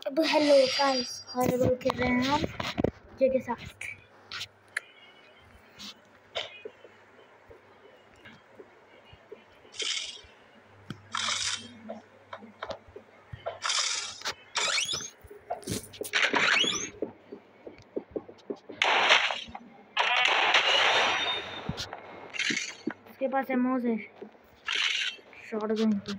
अब hello guys, horror खेल रहे हैं हम जे के साथ। उसके पास एमोज है शॉटगन की।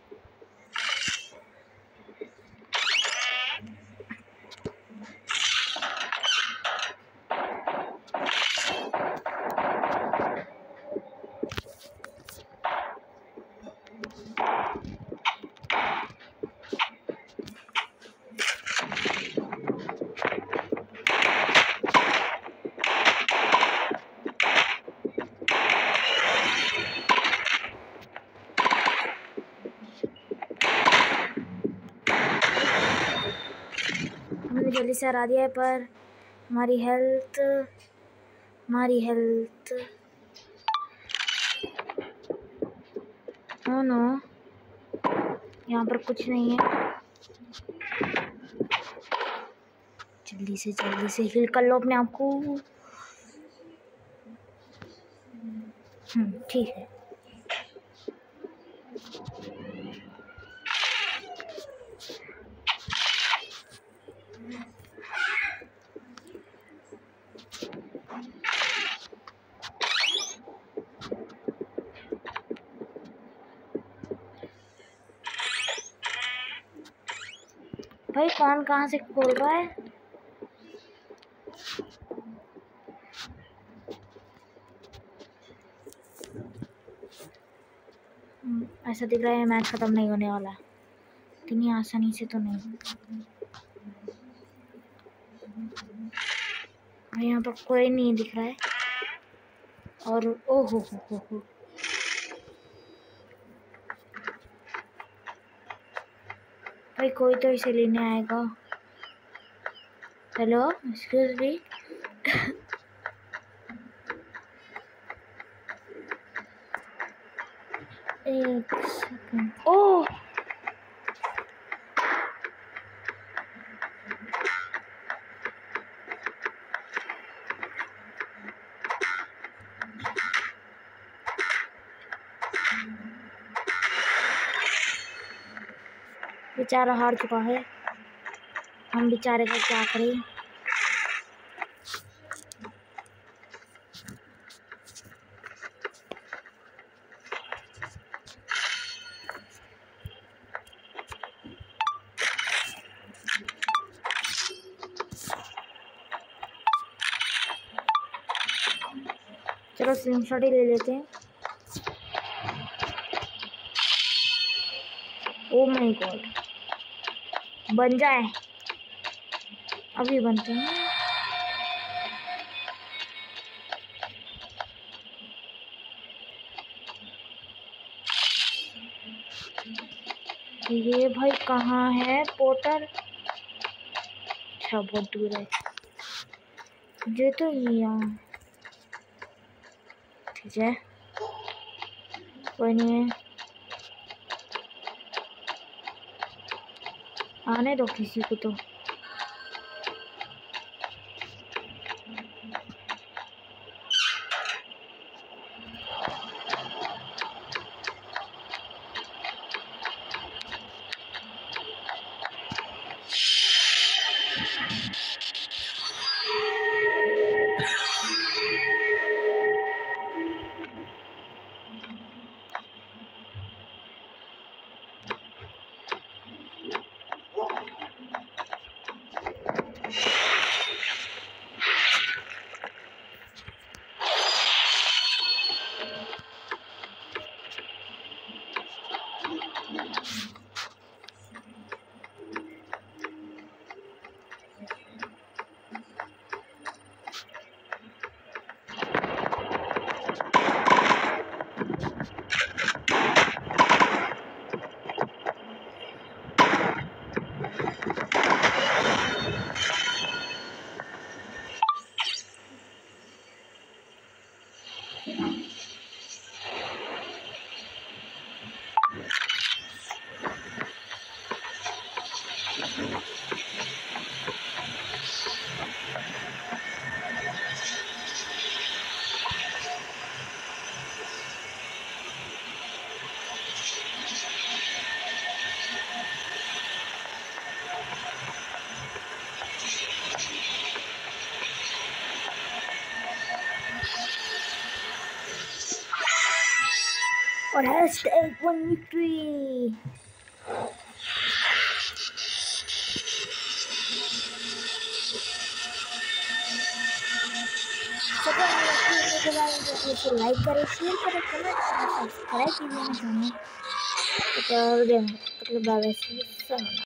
हमने जल्दी से हरा दिया है, पर हमारी हेल्थ ओ नो, यहाँ पर कुछ नहीं है। जल्दी से हील कर लो अपने आप को। ठीक है। भाई कौन कहाँ से खोल रहा है? ऐसा दिख रहा है मैच खत्म नहीं होने वाला, इतनी आसानी से तो नहीं। यहाँ पर कोई नहीं दिख रहा है। और ओ हो भाई कोई तो इसे लेने आएगा। Hello, excuse me. एक सेकंड। ओह बेचारा हार चुका है, हम बेचारे का क्या करें। चलो स्क्रीनशॉट ही ले लेते हैं। ओ माय गॉड, बन जाए, अभी बनते हैं। ये भाई कहाँ है पोर्टर? अच्छा बहुत दूर है। ये तो यहाँ ठीक है, कोई नहीं है, आने दो किसी को तो। और हैशटैग 1 विक्ट्री। लाइक करें, शेयर करें, कमेंट करें, सब्सक्राइब कीजिए चैनल। तो